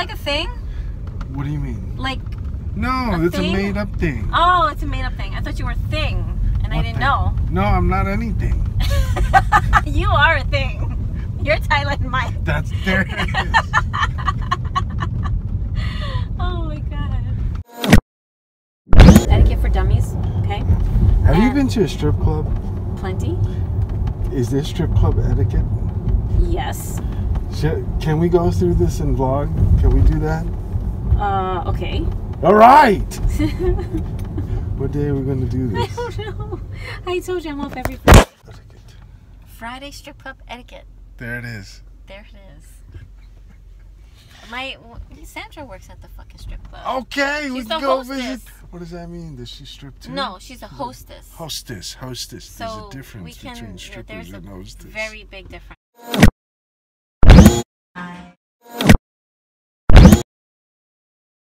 like a thing? What do you mean? Like No, it's a made-up thing. Oh, it's a made-up thing. I thought you were a thing, and I didn't know. No, I'm not anything. You are a thing. You're Thailand Mike. There it is. Oh my god. Etiquette for dummies, okay? Have you been to a strip club? Plenty. Is there strip club etiquette? Yes. Can we go through this and vlog? Can we do that? Okay. All right. What day are we going to do this? I don't know. I told you I'm off every Friday. Etiquette. Friday strip club etiquette. There it is. There it is. Sandra works at the fucking strip club. Okay, we She's can the go hostess. visit. What does that mean? Does she strip too? No, she's a hostess. Hostess. So there's a difference between strippers and hostess. Very big difference.